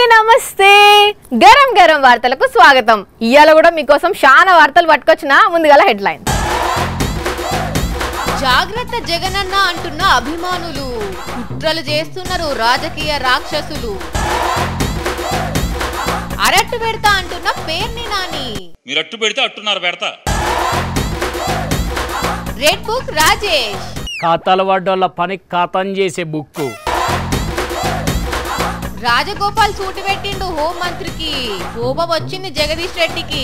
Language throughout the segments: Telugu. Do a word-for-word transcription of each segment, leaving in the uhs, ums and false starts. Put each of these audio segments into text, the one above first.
నమస్తే గరం గరం వార్తలకు స్వాగతం. ఇయాల కూడా మీకోసం చాలా వార్తలు పట్టుకొచ్చిన. ముందుగా హెడ్లైన్. జాగ్రత్త జగనన్న అంటున్న అభిమానులు, కుట్రలు చేస్తున్నారు రాజకీయ రాక్షసులు. అరట్టు పెడతా అంటున్న పేర్ని నాని, మీరు అట్టు పెడితే అట్టున్నారు పెడతా. రెడ్ బుక్ రాజేష్, ఖాతాల వాడోళ్ళ పని ఖాతం చేసే బుక్కు. రాజగోపాల్ సూటి పెట్టిండు హోంమంత్రికి, కోపం వచ్చింది జగదీష్ రెడ్డికి.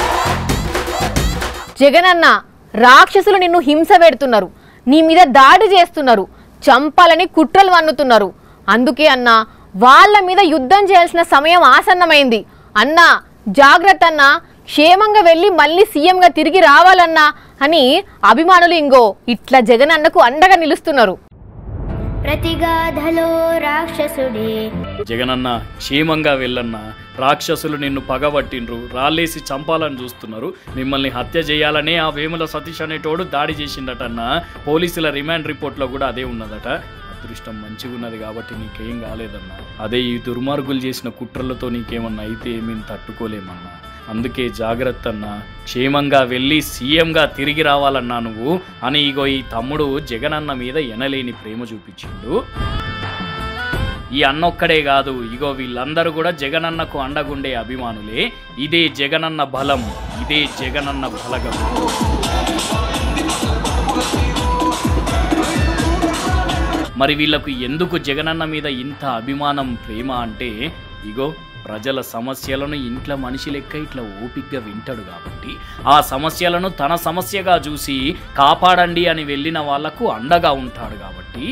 జగనన్న, రాక్షసులు నిన్ను హింస పెడుతున్నారు, నీ మీద దాడి చేస్తున్నారు, చంపాలని కుట్రలు వన్నుతున్నారు. అందుకే అన్న, వాళ్ళ మీద యుద్ధం చేయాల్సిన సమయం ఆసన్నమైంది. అన్నా జాగ్రత్త అన్న, క్షేమంగా వెళ్ళి మళ్ళీ సీఎంగా తిరిగి రావాలన్నా అని అభిమానులు ఇంగో ఇట్లా జగనన్నకు అండగా నిలుస్తున్నారు. ప్రతిగాధలో రాక్షసుడే జగనన్న, క్షేమంగా వెళ్ళన్నా, రాక్షసులు నిన్ను పగబట్టిండ్రు, రాళ్ళేసి చంపాలని చూస్తున్నారు, మిమ్మల్ని హత్య చేయాలనే ఆ వేముల సతీష్ అనేటోడు దాడి చేసిండటన్నా. పోలీసుల రిమాండ్ రిపోర్ట్లో కూడా అదే ఉన్నదట. అదృష్టం మంచిగా ఉన్నది కాబట్టి నీకేం కాలేదన్నా. అదే ఈ దుర్మార్గులు చేసిన కుట్రలతో నీకేమన్నా అయితే ఏమీ తట్టుకోలేమన్నా. అందుకే జాగ్రత్త అన్నా, క్షేమంగా వెళ్ళి సీఎంగా తిరిగి రావాలన్నా నువ్వు అని ఇగో ఈ తమ్ముడు జగనన్న మీద ఎనలేని ప్రేమ చూపించిండు. ఈ అన్నొక్కడే కాదు, ఇగో వీళ్ళందరూ కూడా జగనన్నకు అండగుండే అభిమానులే. ఇదే జగనన్న బలం, ఇదే జగనన్న బలగం. మరి వీళ్ళకు ఎందుకు జగనన్న మీద ఇంత అభిమానం, ప్రేమ అంటే ఇగో ప్రజల సమస్యలను ఇంట్లో మనిషి లెక్క ఇట్లా ఓపికగా వింటాడు కాబట్టి, ఆ సమస్యలను తన సమస్యగా చూసి కాపాడండి అని వెళ్ళిన వాళ్లకు అండగా ఉంటాడు కాబట్టి,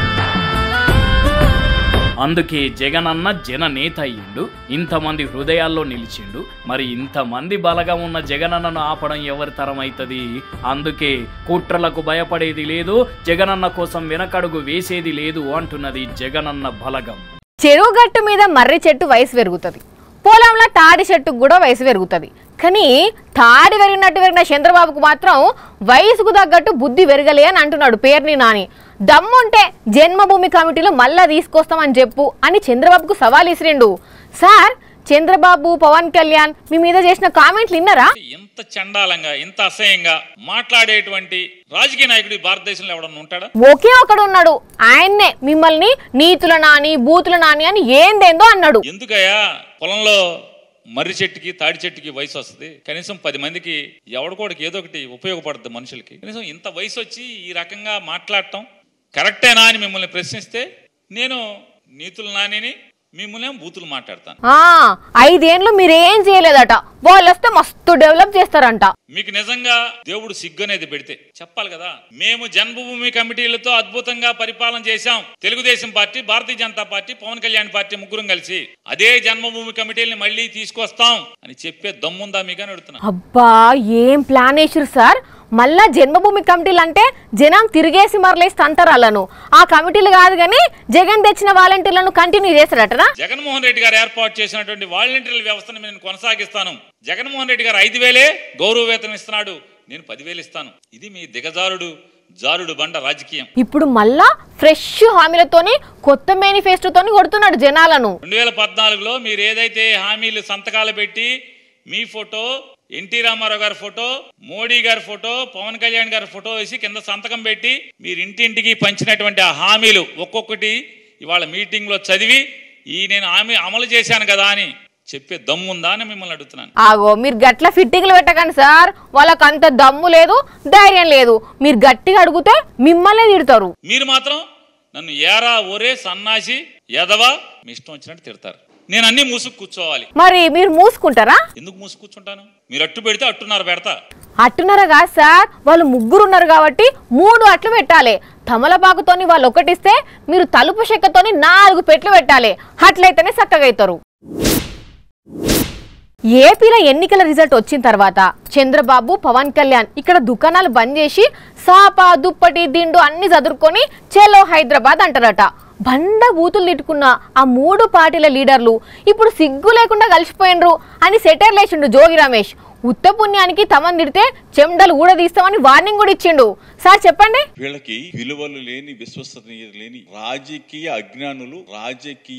అందుకే జగనన్న జననేత అయ్యిండు, ఇంతమంది హృదయాల్లో నిలిచిండు. మరి ఇంతమంది బలగా ఉన్న జగనన్నను ఆపడం ఎవరి తరం అవుతుంది? అందుకే కుట్రలకు భయపడేది లేదు, జగనన్న కోసం వెనకడుగు వేసేది లేదు అంటున్నది జగనన్న బలగం. చెరువు గట్టు మీద మర్రి చెట్టు వయసు పెరుగుతుంది, పొలంలో తాడి చెట్టుకు కూడా వయసు పెరుగుతుంది. కానీ తాడి పెరిగినట్టు పెరిగిన చంద్రబాబుకు మాత్రం వయసుకు తగ్గట్టు బుద్ధి పెరగలే అని అంటున్నాడు పేర్ని నాని. దమ్ముంటే జన్మభూమి కమిటీలో మళ్ళా తీసుకొస్తామని చెప్పు అని చంద్రబాబుకు సవాల్ ఇసిరిండు. సార్, చంద్రబాబు పవన్ కళ్యాణ్ మీ మీద చేసిన కామెంట్లు విన్నారా? ఇంత చండాలంగా, ఇంత అసహ్యంగా మాట్లాడేటువంటి రాజకీయ నాయకుడు భారతదేశంలో ఎవడన్నా ఉంటాడా? ఒకే ఒకడు ఉన్నాడు, ఆయన్నే మిమ్మల్ని నీతుల నాని బూతుల నాని అని ఏందేందో అన్నాడు. ఎందుకయ్యా పొలంలో మర్రి చెట్టుకి తాడి చెట్టుకి వయసు వస్తుంది, కనీసం పది మందికి ఎవడికోడికి ఏదో ఒకటి ఉపయోగపడుతుంది మనుషులకి. కనీసం ఇంత వయసు వచ్చి ఈ రకంగా మాట్లాడటం కరెక్టేనా అని మిమ్మల్ని ప్రశ్నిస్తే నేను నీతుల నానిని, మిమ్మల్ని బూతులు మాట్లాడతాను. ఐదేళ్లు మీరేం చేయలేదట, వాళ్ళు వస్తే మస్తు డెవలప్ చేస్తారంట. మీకు నిజంగా దేవుడు సిగ్గు అనేది పెడితే చెప్పాలి కదా. మేము జన్మభూమి కమిటీలతో అద్భుతంగా పరిపాలన చేశాం, Telugudesam party, Bharatiya Janata party, Pawan Kalyan party ముగ్గురం కలిసి. అదే జన్మభూమి కమిటీలని మళ్ళీ తీసుకొస్తాం అని చెప్పే దమ్ముందా మీకు అని అడుగుతున్నా. అబ్బా, ఏం ప్లాన్ వేసారు సార్. మళ్ళా జన్మభూమి కమిటీలు అంటే జనం తిరిగేసి మరలేసి తంతరాలను, ఆ కమిటీలు కాదు కానీ జగన్ తెచ్చిన వాలంటీర్లను కంటిన్యూ చేస్తారట. జగన్మోహన్ రెడ్డి గారు ఏర్పాటు చేసినటువంటి వాలంటీర్ల వ్యవస్థను నేను కొనసాగిస్తాను. జగన్మోహన్ రెడ్డి గారు ఐదు వేలే గౌరవ వేతనం ఇస్తున్నాడు, నేను పదివేలు ఇస్తాను. ఇది మీ దిగజారుడు జారుడు బండ రాజకీయం. ఇప్పుడు మళ్ళా ఫ్రెష్ హామీలతోని కొత్త మేనిఫెస్టోతోని కొడుతున్నాడు జనాలను. రెండు వేల పద్నాలుగులో మీరు ఏదైతే హామీలు సంతకాలు పెట్టి మీ ఫోటో, ఎన్టీ రామారావు గారి ఫోటో, మోడీ గారి ఫోటో, పవన్ కళ్యాణ్ గారి ఫోటో వేసి కింద సంతకం పెట్టి మీరు ఇంటింటికి పంచినటువంటి ఆ హామీలు ఒక్కొక్కటి ఇవాళ మీటింగ్ లో చదివి ఈ నేను హామీ అమలు చేశాను కదా అని చెప్పే దమ్ముందా అని మిమ్మల్ని అడుగుతున్నాను. ఆగో, మీరు గట్ల ఫిట్టింగ్లు పెట్టకండి సార్, వాళ్ళకి అంత దమ్ము లేదు, ధైర్యం లేదు. మీరు గట్టిగా అడిగితే మిమ్మల్ని తిడతారు. మీరు మాత్రం నన్ను ఏరా ఒరే సన్నాసి ఎదవా మీ ఇష్టం వచ్చినట్టు తిడతారు. నేను అన్ని మూసుకు కూర్చోవాలి. మరి మీరు మూసుకుంటారా? ఎందుకు మూసుకు కూర్చుంటాను? మీరు అట్టు పెడితే అట్టున్నారు పెడతా. అట్టున్నారా కాదు సార్, వాళ్ళు ముగ్గురు ఉన్నారు కాబట్టి మూడు అట్లు పెట్టాలి. తమలపాకుతోని వాళ్ళు ఒకటిస్తే మీరు తలుపు చెక్కతోని నాలుగు పెట్లు పెట్టాలి. అట్లయితేనే చక్కగా అవుతారు. ఏపీలో ఎన్నికల రిజల్ట్ వచ్చిన తర్వాత చంద్రబాబు పవన్ కళ్యాణ్ ఇక్కడ దుకాణాలు బంద్ చేసి సాపా దుప్పటి దిండు అన్ని చదురుకొని చెలో హైదరాబాద్ అంటారట. బండ బూతులు తిట్టుకున్న ఆ మూడు పార్టీల లీడర్లు ఇప్పుడు సిగ్గు లేకుండా కలిసిపోయినరు అని సెటర్ లేచిండు జోగి రమేష్. ఉత్త పుణ్యానికి తమని తిడితే చెమటలు ఊడదీస్తామని వార్నింగ్ కూడా ఇచ్చిండు. సార్ చెప్పండి. వీళ్ళకి విలువలు లేని, విశ్వసనీయత లేని రాజకీయ అజ్ఞానులు, రాజకీయ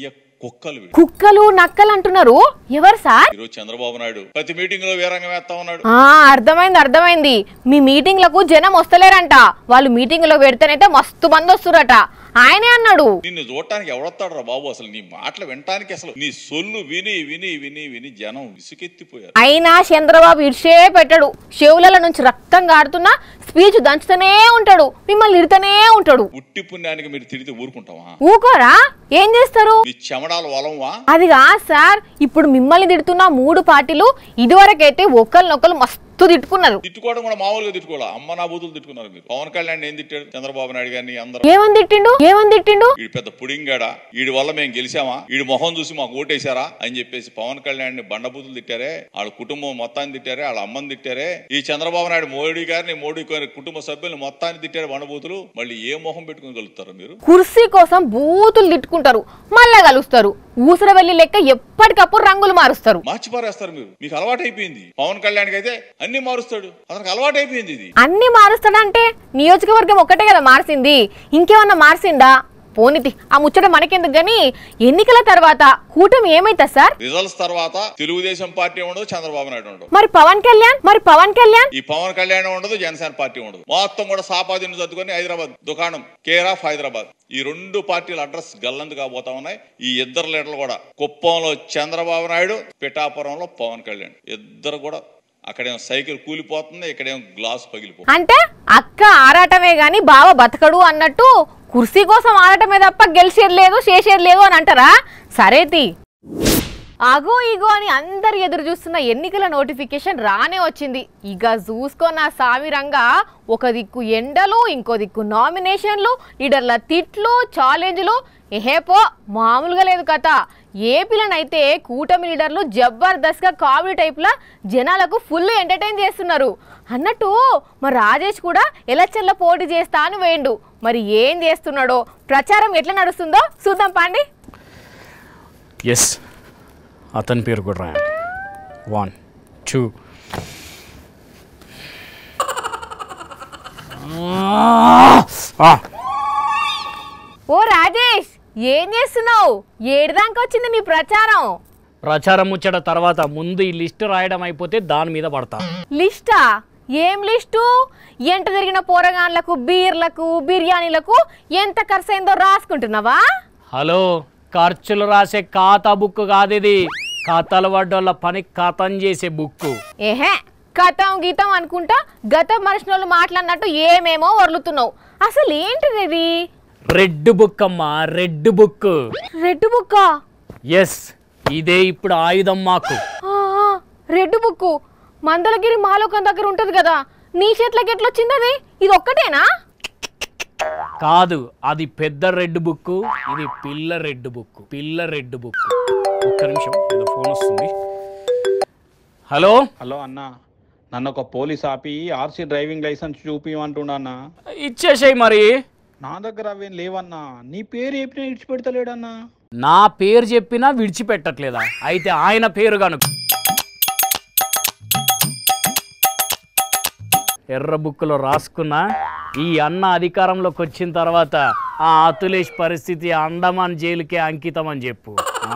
కుక్కలు కుక్కలు నక్కలు అంటున్నారు. ఎవరు సార్? ఈరోజు చంద్రబాబు నాయుడు ప్రతి మీటింగ్ లో వీరంగం వేస్తా ఉన్నాడు. ఆ అర్థమైంది అర్థమైంది మీ మీటింగ్లకు జనం వస్తలేరంట. వాళ్ళు మీటింగ్ లో పెడితేనైతే మస్తు మంది వస్తురట. ఆయనే అన్నాడు. నిన్ను చూడటానికి ఎవడొస్తాడు రా బాబు? అసలు నీ మాటలు వినటానికి అసలు నీ సొల్లు విని విని విని విని జనం విసుకెత్తిపోయారు. అయినా చంద్రబాబు ఇడిసే పెట్టాడు. చెవుల నుంచి రక్తం గాడుతున్నా స్పీచ్ దంచుతూనే ఉంటాడు. మిమ్మల్ని ఇడుతూనే ఉంటాడు. ఉట్టి పుణ్యానికి మీరు తిరిగితే ఊరుకుంటావా? ఊకోరా? ఏం చేస్తారు? మీ చెమడాలు వలంవా? అది కాదు సార్. ఇప్పుడు మిమ్మల్ని తిడుతున్న మూడు పార్టీలు ఇదివరకైతే ఒకరినొకరు మస్తు తిట్టుకున్నారు. తిట్టుకోవడం కూడా మామూలుగా తిట్టుకోవాలి. అమ్మ నా బూతులు తిట్టుకున్నారు మీరు. పవన్ కళ్యాణ్ ఏం తిట్టాడు? చంద్రబాబు నాయుడు గారిని అందరూ ఏమని తిట్టిండు? ఏమని తిట్టిండు? వీడు పెద్ద పుడింగాడా, వీడి వల్ల మేము గెలిచామా, వీడి మొహం చూసి మాకు ఓటేశారా అని చెప్పేసి పవన్ కళ్యాణ్ ని బండబూతులు తిట్టారే. వాళ్ళ కుటుంబం మొత్తాన్ని తిట్టారే, వాళ్ళ అమ్మని తిట్టారే. ఈ చంద్రబాబు నాయుడు మోడీ గారిని మోడీ గారి కుటుంబ సభ్యులు మొత్తాన్ని తిట్టారు బండబూతులు. మళ్ళీ ఏ మొహం పెట్టుకుని కలుగుతారు మీరు? కుర్సీ కోసం బూతులు తిట్టుకుంటారు, మళ్ళా కలుస్తారు. ఊసర వెళ్ళి లెక్క ఎప్పటికప్పుడు రంగులు మారుస్తారు, మార్చిపారేస్తారు మీరు. మీకు అలవాటు అయిపోయింది. పవన్ కళ్యాణ్ అయితే అన్ని మారుస్తాడు, అతనికి అలవాటు అయిపోయింది. ఇది అన్ని మారుస్తాడంటే నియోజకవర్గం ఒక్కటే కదా మార్చింది, ఇంకేమన్నా మార్చిందా? పోనితి ఆ ముచ్చట మనకెందుకు గాని ఎన్నికల తర్వాత కూటమి ఏమైతా సార్? రిజల్ట్స్ తర్వాత తెలుగుదేశం పార్టీ ఉండదు, చంద్రబాబు నాయుడు ఉండదు. మరి పవన్ కళ్యాణ్ మరి పవన్ కళ్యాణ్ ఈ పవన్ కళ్యాణ్ ఉండదు, జనసేన పార్టీ ఉండదు. మొత్తం కూడా సాపాదిని చదువుకొని హైదరాబాద్ దుకాణం కేర్ ఆఫ్ హైదరాబాద్. ఈ రెండు పార్టీల అడ్రస్ గల్లందు కాబోతా ఉన్నాయి. ఈ ఇద్దరు లీడర్లు కూడా కుప్పంలో చంద్రబాబు నాయుడు, పిఠాపురంలో పవన్ కళ్యాణ్. ఇద్దరు కూడా అక్కడేమో సైకిల్ కూలిపోతుంది, ఇక్కడేమో గ్లాస్ పగిలిపోతుంది. అంటే అక్క ఆరాటమే గాని బావ బతకడు అన్నట్టు కుర్సీ కోసం ఆడటమే తప్ప గెలిచేది లేదు చేసేది లేదు అని అంటారా? సరేతి అగో ఇగో అని అందరు ఎదురు చూస్తున్న ఎన్నికల నోటిఫికేషన్ రానే వచ్చింది. ఇక చూసుకున్న సామిరంగా ఒక దిక్కు ఎండలు, ఇంకో దిక్కు నామినేషన్లు, లీడర్ల తిట్లు, ఛాలెంజ్లు. ఏహేపో మామూలుగా లేదు కథ. ఏపీలనైతే కూటమి లీడర్లు జబర్దస్త్గా కామెడీ టైప్లా జనాలకు ఫుల్ ఎంటర్టైన్ చేస్తున్నారు. అన్నట్టు మరి రాజేష్ కూడా ఎలక్షన్లో పోటీ చేస్తా అని వేయండు. మరి ఏం చేస్తున్నాడో, ప్రచారం ఎట్లా నడుస్తుందో చూద్దాం పాండి. ఎస్, అతని పేరు కూడా రాయండి. వన్ టూ ఓ రాజేష్, ఏం చేస్తున్నావు? ఏడుదాకా వచ్చింది నీ ప్రచారం? ప్రచారం ముచ్చట తర్వాత ముందు ఈ లిస్టు రాయడం అయిపోతే దాని మీద పడతా. లిస్టా? ఏం లిస్టు? ఎంట జరిగిన పోరగాన్లకు, బీర్లకు, బిర్యానీలకు ఎంత ఖర్చు అయిందో రాసుకుంటున్నావా? హలో, ఖర్చులు రాసే ఖాతా బుక్ కాదు ఇది. ఖాతాలు పడ్డోళ్ళ పని ఖాతం చేసే బుక్. ఏహే, గతం గీతం అనుకుంటా గతం మనిషి వాళ్ళు మాట్లాడినట్టు ఏమేమో వరులుతున్నావు. అసలు ఏంటిది ఇది? రెడ్ బుక్ అమ్మా, రెడ్ బుక్. రెడ్ బుక్కా? ఎస్, ఇదే ఇప్పుడు ఆయుధం మాకు. రెడ్ బుక్ మందలగిరి మాలోకం దగ్గర ఉంటది కదా, నీ చేతిలోకి ఎట్లా వచ్చింది అది? ఇది ఒక్కటేనా? కాదు, అది పెద్ద రెడ్ బుక్, ఇది పిల్ల రెడ్ బుక్. పిల్ల రెడ్ బుక్. ఒక్క నిమిషం, ఏదో ఫోన్ వస్తుంది. హలో హలో అన్న, నన్ను ఒక పోలీస్ ఆపి ఆర్సీ డ్రైవింగ్ లైసెన్స్ చూపిమంటుండ అన్న. ఇచ్చేసేయి మరి. నా దగ్గర అవేం లేవన్నా. నీ పేరు చెప్పినా ఇడిచిపెడతలేడన్నా. నా పేరు చెప్పినా విడిచిపెట్టట్లేదా? అయితే ఆయన పేరు కనుక ఎర్ర బుక్కులో రాసుకున్నా. ఈ అన్న అధికారంలోకి వచ్చిన తర్వాత ఆ అతులేష్ పరిస్థితి అండమాన్ జైలుకే అంకితం అని చెప్పు.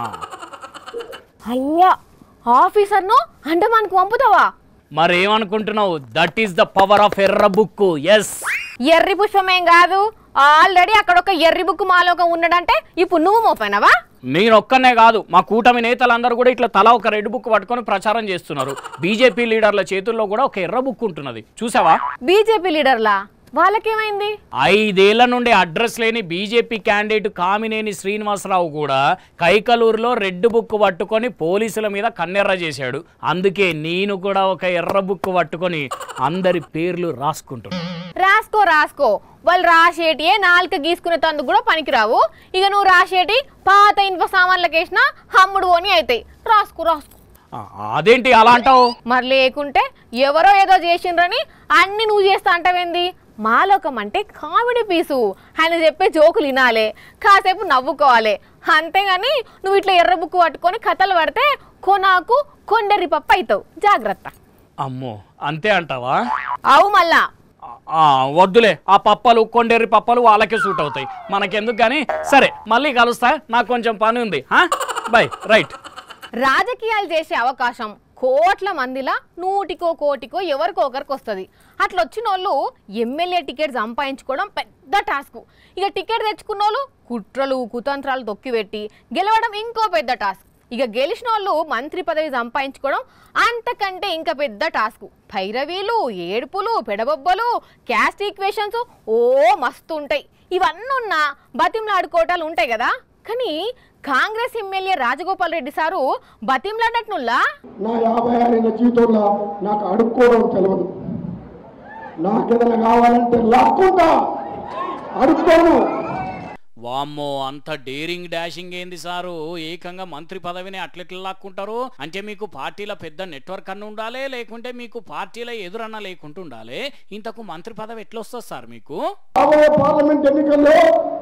అయ్యా, ఆఫీసర్ను అండమాన్కు పంపుతావా? మరేమనుకుంటున్నావు? That is the power of ఎర్ర బుక్. ఎస్, ఎర్రి పుష్పమేం కాదు, ఆల్రెడీ అక్కడ ఒక ఎర్రి బుక్ మాలోకం ఉన్నాడంటే ఇప్పుడు నువ్వు మోపోయినావా? నేను ఒక్కనే కాదు, మా కూటమి నేతలందరూ కూడా ఇట్లా తలా ఒక రెడ్ బుక్ పట్టుకొని ప్రచారం చేస్తున్నారు. బీజేపీ లీడర్ల చేతుల్లో కూడా ఒక ఎర్ర బుక్ ఉంటున్నది, చూసావా? బీజేపీ లీడర్లా? వాళ్ళకేమైంది? ఐదేళ్ల నుండి అడ్రస్ లేని బీజేపీ క్యాండిడేట్ కామినేని శ్రీనివాసరావు కూడా కైకలూరులో రెడ్ బుక్ పట్టుకొని పోలీసుల మీద కన్నెర్ర చేశాడు. అందుకే నేను కూడా ఒక ఎర్ర బుక్ పట్టుకొని అందరి పేర్లు రాసుకుంటున్నాను. రాసుకో రాసుకో, వాళ్ళు రాసేటి నాలుక గీసుకునే తందుకు కూడా పనికిరావు. ఇక నువ్వు రాసేటి పాత ఇనుప సామాన్లకేసినా హమ్ముడు అని అవుతాయి. రాసుకో రాసుకో. అదేంటి అలా అంటావు? మరి లేకుంటే ఎవరో ఏదో చేసిండ్రని అన్ని నువ్వు చేస్తా అంటావేంది? మాలోకం అంటే కామెడీ పీసు, ఆయన చెప్పే జోకులు వినాలే, కాసేపు నవ్వుకోవాలి. అంతేగాని నువ్వు ఇట్లా ఎర్ర బుక్ పట్టుకొని కథలు పడితే కొనాకు కొండరి పప్పు అవుతావు. జాగ్రత్త. అమ్మో, అంతే అంటావా? అవు మళ్ళా వద్దులే, ఆ పప్పలు కొండేరి పప్పలు వాళ్ళకే సూట్ అవుతాయి, మనకెందుకు కానీ. సరే మళ్ళీ కలుస్తా, నాకు కొంచెం పని ఉంది. బై. రైట్. రాజకీయాలు చేసే అవకాశం కోట్ల మందిలా నూటికో కోటికో ఎవరికో ఒకరికి వస్తుంది. అట్లా వచ్చిన వాళ్ళు ఎమ్మెల్యే టికెట్ సంపాదించుకోవడం పెద్ద టాస్క్. ఇక టికెట్ తెచ్చుకున్న వాళ్ళు కుట్రలు కుతంత్రాలు తొక్కిపెట్టి గెలవడం ఇంకో పెద్ద టాస్క్. ఇక గెలిచిన వాళ్ళు మంత్రి పదవి సంపాదించుకోవడం అంతకంటే ఇంకా పెద్ద టాస్క్. భైరవీలు, ఏడుపులు, పెడబొబ్బలు, క్యాస్ట్ ఈక్వేషన్స్ ఓ మస్తు ఉంటాయి. ఇవన్నీ ఉన్న బతిమలాడుకోవటాలు ఉంటాయి కదా. కానీ కాంగ్రెస్ ఎమ్మెల్యే రాజగోపాల్ రెడ్డి సారు బతిమలాడినట్నుల్లా నా యాభై ఆరేళ్ళ జీవితంలో నాకు అడుక్కోవడం తెలియదు. నాకేదైనా కావాలంటే లాక్కుంటా, అడుక్కోను. వామ్మో, అంత డేరింగ్ డాషింగ్ ఏంది సారు? ఏకంగా మంత్రి పదవిని అట్లెట్లా లాక్కుంటారు? అంటే మీకు పార్టీల పెద్ద నెట్వర్క్ అన్న ఉండాలి, లేకుంటే మీకు పార్టీల ఎదురన్న లేకుంటూ ఉండాలి. ఇంతకు మంత్రి పదవి ఎట్లా వస్తుంది సార్ మీకు? రాబోయే పార్లమెంట్ ఎన్నికల్లో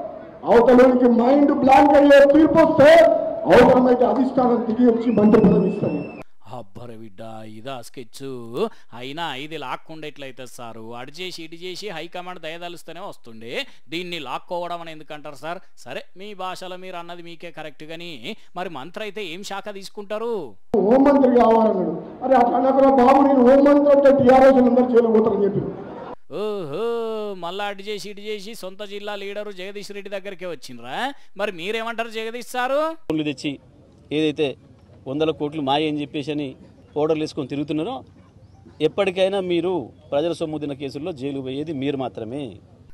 అవతలకి మైండ్ బ్లాంక్ అయ్యే తీర్పు వస్తే అవసరమైతే అధిష్టానం దిగి వచ్చి మంత్రి పదవి ఇస్తుంది. అబ్బర బిడ్డ, ఇదా స్కెచ్? అయినా ఇది లాక్కుండా ఎట్లయితే సారు? అటు చేసి ఇటు చేసి హైకమాండ్ దయదలుస్తూనే వస్తుండే, దీన్ని లాక్కోవడం అని ఎందుకంటారు సార్? సరే, మీ భాషలో మీరు అన్నది మీకే కరెక్ట్. కానీ మరి మంత్రి అయితే ఏం శాఖ తీసుకుంటారు? హోంమంత్రి కావాలన్నాడు. అరే అట్లా అన్నప్పుడు బాబు నేను హోంమంత్రి అంటే టీఆర్ఎస్ అందరు చేయలేకపోతారని చెప్పి. ఓహో, మళ్ళా అటు చేసి ఇటు చేసి సొంత జిల్లా లీడరు జగదీష్ రెడ్డి దగ్గరికే వచ్చిండ్రా? మరి మీరేమంటారు జగదీష్ సారు? తెచ్చి ఏదైతే వందల కోట్లు మాయ అని చెప్పేసి అని ఓడర్లు వేసుకొని తిరుగుతున్నారో, ఎప్పటికైనా మీరు ప్రజల సొమ్ముదిన కేసుల్లో జైలు పోయేది మీరు మాత్రమే.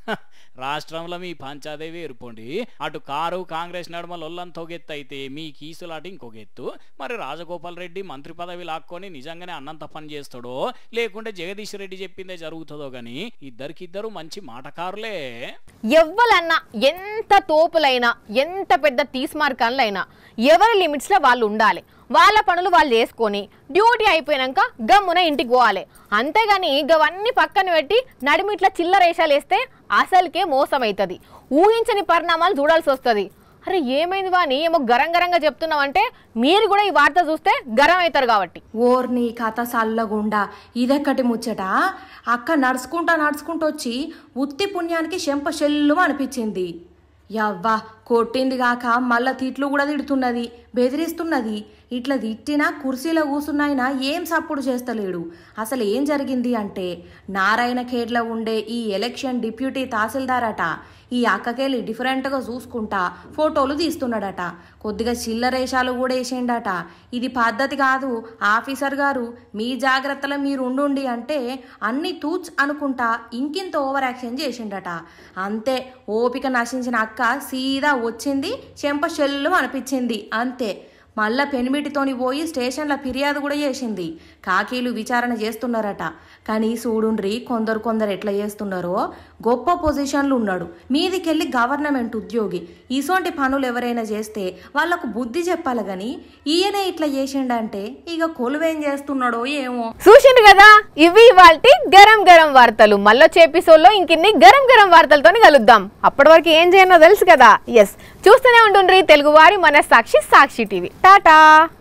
రాష్ట్రంలో మీ పంచాదేవి ఏర్పండి. అటు కారు కాంగ్రెస్ నడుమ లొల్లంత ఒగెత్తు అయితే మీ కీసులాట ఇంకొక ఎత్తు. మరి రాజగోపాల్ రెడ్డి మంత్రి పదవి లాక్కొని నిజంగానే అన్నంత పని చేస్తాడో, లేకుంటే జగదీష్ రెడ్డి చెప్పిందే జరుగుతుందో గాని ఇద్దరికిద్దరు మంచి మాటకారులే. ఎవ్వలన్నా ఎంత తోపులైనా ఎంత పెద్ద తీస్మార్కన్లైనా ఎవరి లిమిట్స్లో వాళ్ళు ఉండాలి. వాళ్ళ పనులు వాళ్ళు చేసుకొని డ్యూటీ అయిపోయాక గమ్మున ఇంటికి పోవాలి. అంతేగాని గవన్నీ పక్కన పెట్టి నడిమిట్ల చిల్లరేషాలు వేస్తే అసలుకే మోసం అవుతుంది. ఊహించని పరిణామాలు చూడాల్సి వస్తుంది. అరే ఏమైంది వాని ఏమో గరం గరంగా చెప్తున్నావంటే మీరు కూడా ఈ వార్త చూస్తే గరం అవుతారు కాబట్టి. ఓర్ని కథ సల్లగుండా ఇదెక్కటి ముచ్చట. అక్క నడుచుకుంటా నడుచుకుంటూ వచ్చి ఉత్తి పుణ్యానికి చెంప చెల్లు అనిపించింది. యవ్వా, కొట్టింది కాక మళ్ళా తిట్లు కూడా తిడుతున్నది, బెదిరిస్తున్నది. ఇట్లా తిట్టినా కుర్చీలో కూసున్నాయినా ఏం సప్పుడు చేస్తలేడు. అసలు ఏం జరిగింది అంటే, నారాయణ ఖేడ్లో ఉండే ఈ ఎలక్షన్ డిప్యూటీ తహసీల్దార్ అట ఈ అక్కకెళ్ళి డిఫరెంట్గా చూసుకుంటా ఫోటోలు తీస్తున్నాడట. కొద్దిగా చిల్లరేషాలు కూడా వేసిండట. ఇది పద్ధతి కాదు ఆఫీసర్ గారు, మీ జాగ్రత్తలో మీరు ఉండుండి అంటే అన్ని తూచ్ అనుకుంటా ఇంకింత ఓవర్ యాక్షన్ చేసిండట. అంతే, ఓపిక నశించిన అక్క సీదా వచ్చింది, చెంప చెల్లు అనిపించింది అంతే. మళ్ళా పెనిమిటితోని పోయి స్టేషన్లో ఫిర్యాదు కూడా చేసింది. కాకీలు విచారణ చేస్తున్నారట. కానీ చూడుండ్రి కొందరు కొందరు ఎట్లా చేస్తున్నారో. గొప్ప పొజిషన్లు ఉన్నాడు, మీదికెళ్ళి గవర్నమెంట్ ఉద్యోగి. ఇసోంటి పనులు ఎవరైనా చేస్తే వాళ్లకు బుద్ధి చెప్పాలి. గాని ఈయనే ఇట్లా చేసిండంటే ఇక కొలువేం చేస్తున్నాడో ఏమో. చూసిండు కదా, ఇవి ఇవాల్టి గరం గరం వార్తలు. మళ్ళొచ్చే ఎపిసోడ్లో ఇంకిన్ని గరం గరం వార్తలతో కలుద్దాం. అప్పటి వరకు ఏం చేయనో తెలుసు కదా. ఎస్, చూస్తూనే ఉంటుండ్రి తెలుగువారి మన సాక్షి సాక్షి టీవీ. టాటా.